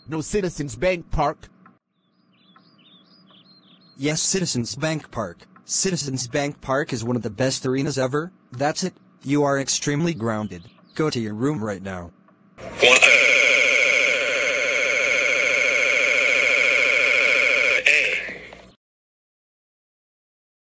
No Citizens Bank Park. Yes, Citizens Bank Park. Citizens Bank Park is one of the best arenas ever. That's it. You are extremely grounded. Go to your room right now.